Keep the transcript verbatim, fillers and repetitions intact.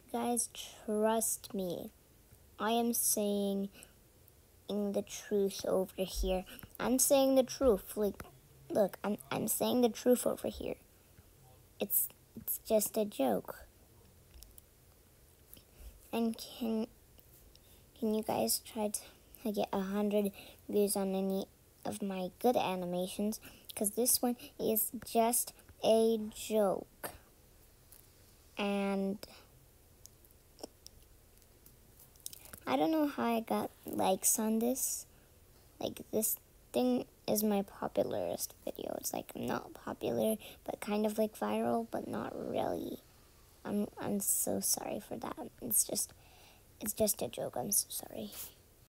guys, trust me. I am saying the truth over here. I'm saying the truth. Like, look, I'm I'm saying the truth over here. It's it's just a joke. And can can you guys try to get a hundred views on any of my good animations? Because this one is just a joke. And I don't know how I got likes on this. Like, this thing is my popularest video. It's like not popular, but kind of like viral, but not really. I'm I'm so sorry for that. It's just it's just a joke. I'm so sorry.